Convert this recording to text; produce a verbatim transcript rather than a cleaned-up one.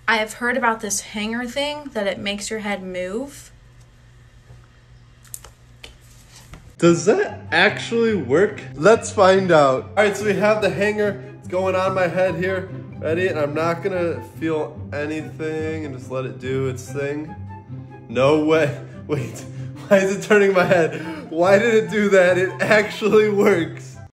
I have heard about this hanger thing, that it makes your head move. Does that actually work? Let's find out. All right, so we have the hanger. It's going on my head here. Ready? And I'm not gonna feel anything and just let it do its thing. No way. Wait, why is it turning my head? Why did it do that? It actually works.